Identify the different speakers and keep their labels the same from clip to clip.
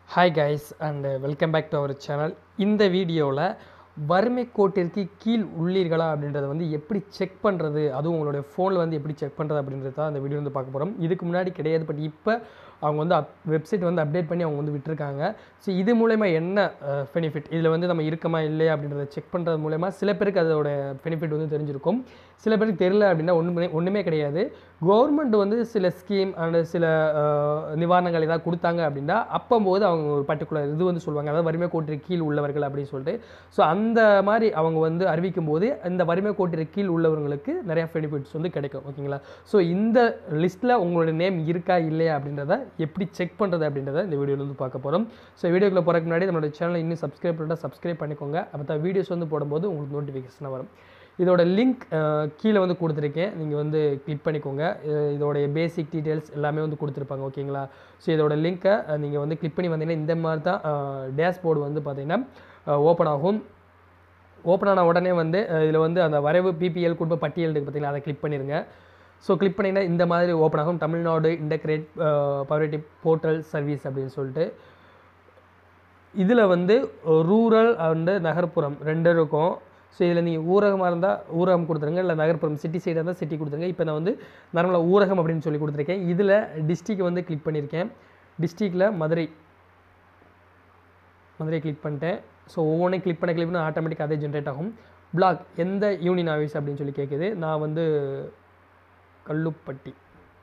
Speaker 1: Hi guys and welcome back to our channel. இந்த வீடியோவில் வறுமை கோட்டிற்கு கீழ் உள்ளீர்களா அப்படின்றத வந்து எப்படி செக் பண்ணுறது, அதுவும் உங்களுடைய ஃபோனில் வந்து எப்படி செக் பண்ணுறது அப்படின்றது தான் அந்த வீடியோ வந்து பார்க்க போகிறோம். இதுக்கு முன்னாடி கிடையாது, பட் இப்போ அவங்க வந்து வெப்சைட் வந்து அப்டேட் பண்ணி அவங்க வந்து விட்டுருக்காங்க. ஸோ இது மூலமா என்ன பெனிஃபிட், இதில் வந்து நம்ம இருக்கமா இல்லையா அப்படின்றத செக் பண்ணுறது மூலமா சில பேருக்கு அதோட பெனிஃபிட் வந்து தெரிஞ்சிருக்கும், சில பேருக்கு தெரியல அப்படின்னா ஒன்றுமே கிடையாது. கவர்மெண்ட் வந்து சில ஸ்கீம் அண்ட் சில நிவாரணங்கள் ஏதாவது கொடுத்தாங்க அப்படின்னா அப்போது அவங்க ஒரு பர்டிகுலர் இது வந்து சொல்லுவாங்க, அதாவது வறுமை கோட்டிற்கு கீழ் உள்ளவர்கள் அப்படின்னு சொல்லிட்டு. ஸோ அந்த மாதிரி அவங்க வந்து அறிவிக்கும் போது இந்த வறுமை கோட்டிற்கு கீழ் உள்ளவர்களுக்கு நிறையா பெனிஃபிட்ஸ் வந்து கிடைக்கும். ஓகேங்களா? ஸோ இந்த லிஸ்ட்டில் உங்களோட நேம் இருக்கா இல்லையா அப்படின்றத எப்படி செக் பண்ணுறது அப்படின்றத இந்த வீடியோவில் வந்து பார்க்க போகிறோம். ஸோ வீடியோக்குள்ளே போகிறதுக்கு முன்னாடி நம்மளோட சேனலை இன்னும் சப்ஸ்கிரைப் பண்ணிட்டால் சப்ஸ்கிரைப் பண்ணிக்கோங்க. அப்போ தான் வீடியோஸ் வந்து போடும்போது உங்களுக்கு நோட்டிஃபிகேஷனாக வரும். இதோட லிங்க் கீழே வந்து கொடுத்துருக்கேன், நீங்கள் வந்து கிளிக் பண்ணிக்கோங்க. இதோடைய பேசிக் டீட்டெயில்ஸ் எல்லாமே வந்து கொடுத்துருப்பாங்க. ஓகேங்களா? ஸோ இதோட லிங்க்கை நீங்கள் வந்து கிளிக் பண்ணி வந்தீங்கன்னா இந்த மாதிரி தான் டேஷ்போர்டு வந்து பார்த்திங்கன்னா ஓப்பன் ஆகும். ஓப்பன் ஆன உடனே வந்து இதில் வந்து அந்த வரைவு பிபிஎல் குடும்ப பட்டியல் இருக்குது பார்த்திங்கன்னா, அதை கிளிக் பண்ணிடுங்க. ஸோ கிளிக் பண்ணிங்கன்னா இந்த மாதிரி ஓப்பன் ஆகும், Tamil Nadu integrate poverty portal service அப்படின்னு சொல்லிட்டு. இதில் வந்து ரூரல் அண்டு நகர்ப்புறம் ரெண்டு இருக்கும். ஸோ இதில் நீங்கள் ஊரகமாக இருந்தால் ஊரகம் கொடுத்துருங்க, இல்லை நகர்ப்புறம் சிட்டி சைடாக இருந்தால் சிட்டி கொடுத்துருங்க. இப்போ நான் வந்து நார்மலாக ஊரகம் அப்படின்னு சொல்லி கொடுத்துருக்கேன். இதில் டிஸ்ட்ரிக் வந்து கிளிக் பண்ணியிருக்கேன். டிஸ்ட்ரிக்டில் மதுரை கிளிக் பண்ணிட்டேன். ஸோ ஒவ்வொன்றையும் கிளிக் பண்ண ஆட்டோமேட்டிக்காக அதே ஜென்ரேட் ஆகும். பிளாக் எந்த யூனியன் ஆஃபீஸ் அப்படின்னு சொல்லி கேட்குது. நான் வந்து கல்லுப்பட்டி,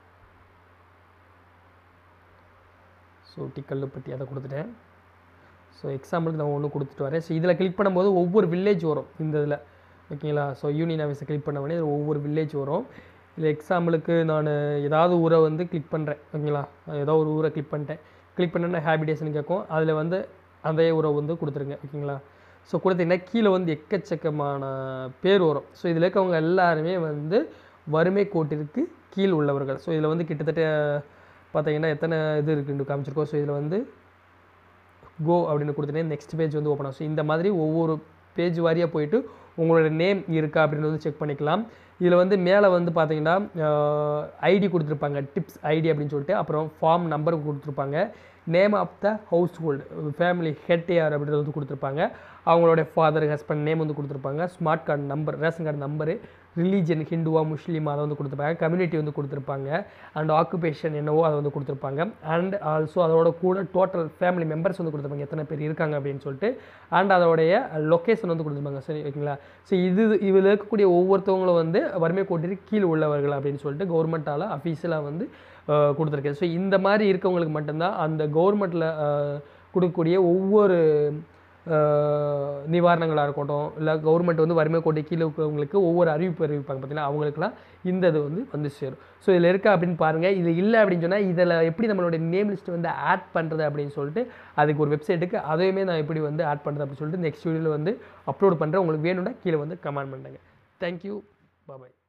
Speaker 1: ஸோ கல்லுப்பட்டி அதை கொடுத்துட்டேன். ஸோ எக்ஸாம்பிளுக்கு நான் ஒன்று கொடுத்துட்டு வரேன். ஸோ இதில் கிளிக் பண்ணும்போது ஒவ்வொரு வில்லேஜ் வரும் இந்த இதில். ஓகேங்களா? ஸோ யூனியன் ஆஃபீஸை கிளிக் பண்ண உடனே ஒவ்வொரு வில்லேஜ் வரும். இல்லை எக்ஸாம்பிளுக்கு நான் ஏதாவது ஊரை வந்து கிளிக் பண்ணுறேன். ஓகேங்களா? ஏதோ ஒரு ஊரை கிளிக் பண்ணிட்டேன். கிளிக் பண்ணேன்னா ஹேபிடேஷன் கேட்கும், அதில் வந்து அதே ஊரை வந்து கொடுத்துருங்க. ஓகேங்களா? ஸோ கொடுத்தீங்கன்னா கீழே வந்து எக்கச்சக்கமான பேர் வரும். ஸோ இதில் இருக்கவங்க எல்லாருமே வந்து வறுமை கோட்டிற்கு கீழ் உள்ளவர்கள். ஸோ இதில் வந்து கிட்டத்தட்ட பார்த்தீங்கன்னா எத்தனை இது இருக்குன்னு காமிச்சிருக்கோம். ஸோ இதில் வந்து கோ அப்படின்னு கொடுத்துட்டேன், நெக்ஸ்ட் பேஜ் வந்து ஓப்பன் ஆகும். ஸோ இந்த மாதிரி ஒவ்வொரு பேஜ் வாரியாக போயிட்டு உங்களோட நேம் இருக்கா அப்படின்னு வந்து செக் பண்ணிக்கலாம். இதில் வந்து மேலே வந்து பார்த்தீங்கன்னா ஐடி கொடுத்துருப்பாங்க, டிப்ஸ் ஐடி அப்படின்னு சொல்லிட்டு. அப்புறம் ஃபார்ம் நம்பர் கொடுத்துருப்பாங்க, name of the household, family head யார் அப்படின்றது வந்து கொடுத்துருப்பாங்க, அவங்களுடைய ஃபாதர் ஹஸ்பண்ட் நேம் வந்து கொடுத்துருப்பாங்க, smart card number, ration card number, religion ஹிந்துவா முஸ்லீமா அதை வந்து கொடுத்துருப்பாங்க, கம்யூனிட்டி வந்து கொடுத்துருப்பாங்க, அண்ட் ஆக்குபேஷன் என்னவோ அதை வந்து கொடுத்துருப்பாங்க. அண்ட் ஆல்சோ அதோட கூட டோட்டல் ஃபேமிலி மெம்பர்ஸ் வந்து கொடுத்துருப்பாங்க, எத்தனை பேர் இருக்காங்க அப்படின்னு சொல்லிட்டு. அண்ட் அதோடைய லொக்கேஷன் வந்து கொடுத்துருப்பாங்க. சரி, ஓகேங்களா? ஸோ இதில் இருக்கக்கூடிய ஒவ்வொருத்தவங்களும் வந்து வறுமை கோட்டிற்கு கீழ் உள்ளவர்கள் அப்படின்னு சொல்லிட்டு கவர்மெண்ட்டால் அஃபீஷியலாக வந்து கொடுத்துருக்கேன். ஸோ இந்த மாதிரி இருக்கவங்களுக்கு மட்டும்தான் அந்த கவர்மெண்ட்டில் கொடுக்கக்கூடிய ஒவ்வொரு நிவாரணங்களாக இருக்கட்டும், இல்லை கவர்மெண்ட் வந்து வறுமை கோட்டை கீழே இருக்கிறவங்களுக்கு ஒவ்வொரு அறிவிப்பாங்க பார்த்தீங்கன்னா, அவங்களுக்குலாம் இந்த இது வந்து சேரும். ஸோ இதில் இருக்கா அப்படின்னு பாருங்கள். இது இல்லை அப்படின்னு சொன்னால் இதில் எப்படி நம்மளுடைய நேம் லிஸ்ட் வந்து ஆட் பண்ணுறது அப்படின்னு சொல்லிட்டு அதுக்கு ஒரு வெப்சைட்டுக்கு அதையுமே நான் எப்படி வந்து ஆட் பண்ணுறது அப்படின்னு சொல்லிட்டு நெக்ஸ்ட் வீடியோவில் வந்து அப்லோட் பண்ணுறேன். உங்களுக்கு வேணும்னா கீழே வந்து கமெண்ட் பண்ணுங்கள். தேங்க்யூ, பாய்.